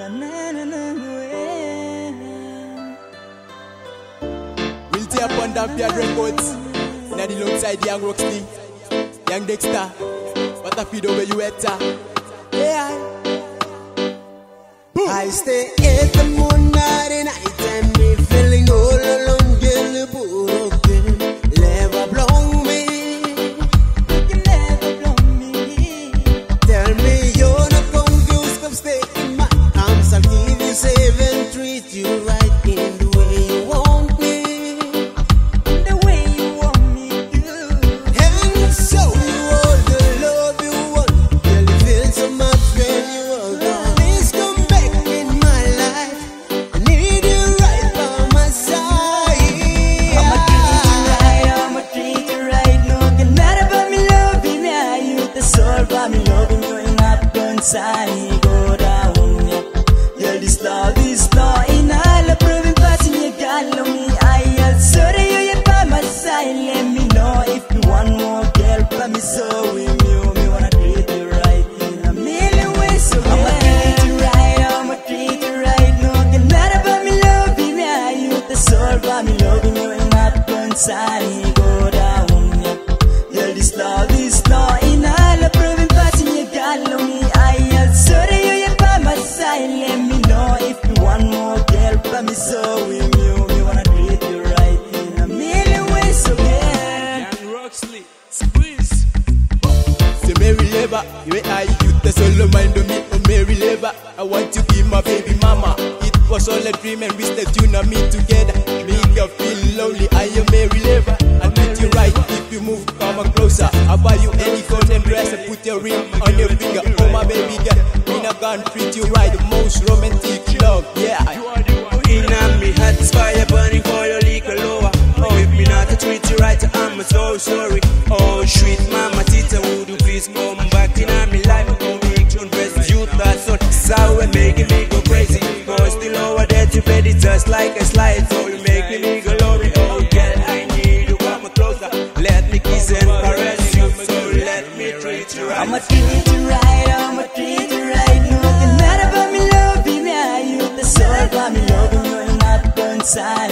We'll tear up on that Beard Records. Now the alongside Young Roxley, Young Dexter. What a feed over you at? Yeah. Boom. I stay at the moonlight and night and me feeling all alone, girl, broken. Never blow me. You can never blow me. Tell me you're not confused, come stay in my arms. I'll give you safe and treat you right in the way you want me. The way you want me to. And show you all the love you want. Girl, you feel so much when you are gone. Please come back in my life. I need you right by my side. I'ma treat you right. No, can matter about me loving me. I use the soul by me loving you and not conside. Go down, yeah. Yeah, this love is not in all the proving passing you got love me. I am sorry you by my side. Let me know if you want more girl. But me so with you, me wanna treat you right in a million ways. So I'ma treat you right, I'ma treat you right. No, can matter about me loving me. I use the soul by me loving you and not conside. Go down, yeah. Yeah, this love is not in all the proving passing you got love me. I am sorry you by my side. Let me know if you want more girl. But me so with you, me wanna treat you right in a million ways. So yeah. Young Roxley, squeeze. Say Mary Labor, you I you the solo mind of me, oh Mary Labor. I want to be my baby mama. It was all a dream and we stepped you and me together. Make you feel lonely, I am Mary Labor. I'll treat you right if you move, come on closer. I'll buy you any coat and dress and put your ring on your finger. Oh my baby girl, me not gonna treat you right. The most romantic love, yeah. In me heart is fire burning for your little lower. Oh, if me not to treat you right, I'm so sorry. Oh, sweet mama, tita, would you please come back in my life? Come make you dress you that so sour, making me go crazy. Go still over there to bed, it's just like a slide. So you making me go lonely. Oh, girl, I need you come closer. Let me kiss and caress you. So let me treat you right. I'ma treat you right, I'ma treat you right. No, can matter about me loving me. I use the soul by me loving you and not conside.